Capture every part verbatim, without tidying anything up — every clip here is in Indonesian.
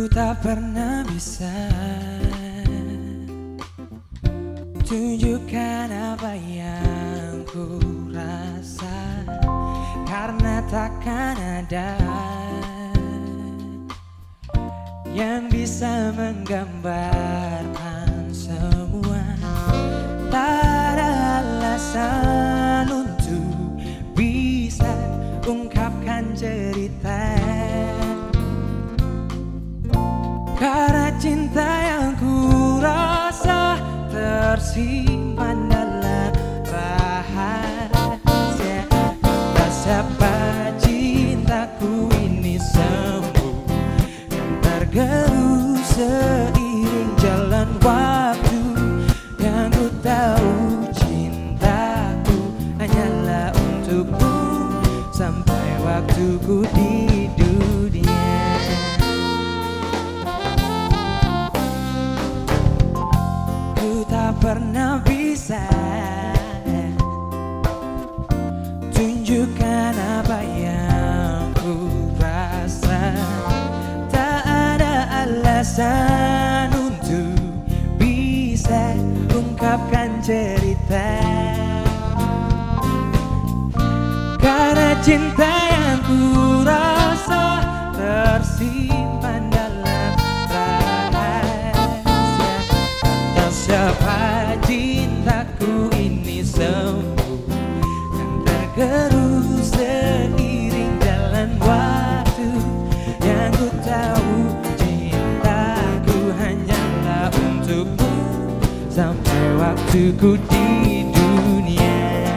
tak pernah bisa tunjukkan apa yang ku rasa, karena takkan ada yang bisa menggambarkan semua. Tak ada alasan untuk bisa ungkapkan cerita, karena cinta yang ku rasa tersimpan dalam rahasia. Tak siapa cintaku ini sembuh yang tergerus seiring jalan waktu. Yang ku tahu cintaku hanyalah untukmu sampai waktuku di dunia. Ku tak pernah bisa tunjukkan apa yang ku rasa. Tak ada alasan untuk bisa ungkapkan cerita, karena cinta yang ku rasa tersimpan dalam rahasia. Tak siapa cintaku ini sembuh yang tergerus seiring jalan waktu. Yang ku tahu cintaku hanyalah untukmu sampai waktuku di dunia.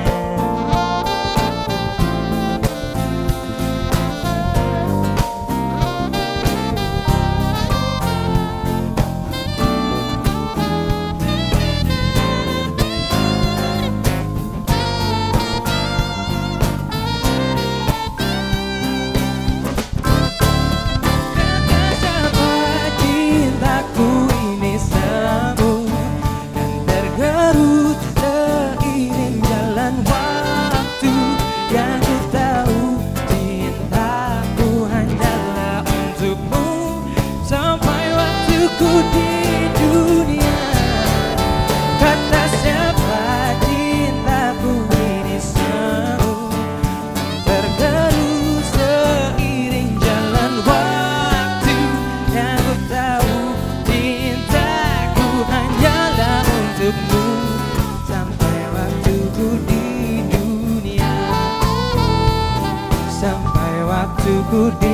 Di dunia, kata siapa cintaku ini sembuh tergerus seiring jalan waktu. Yang ku tahu cintaku hanyalah untukmu sampai waktuku di dunia, sampai waktuku di